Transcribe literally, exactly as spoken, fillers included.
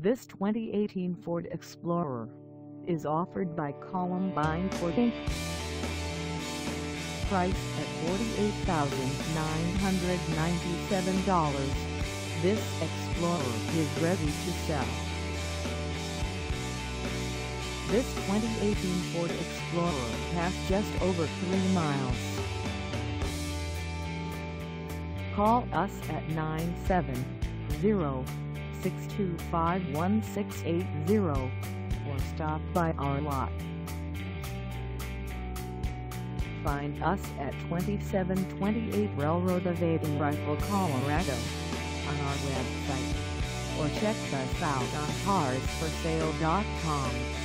This twenty eighteen Ford Explorer is offered by Columbine Ford Incorporated. Priced at forty-eight thousand nine hundred ninety-seven dollars, this Explorer is ready to sell. This twenty eighteen Ford Explorer has just over three miles. Call us at nine seven zero, six two five, one six eight zero or stop by our lot. Find us at twenty-seven twenty-eight Railroad Ave Rifle, Colorado on our website, or check us out on cars for sale dot com.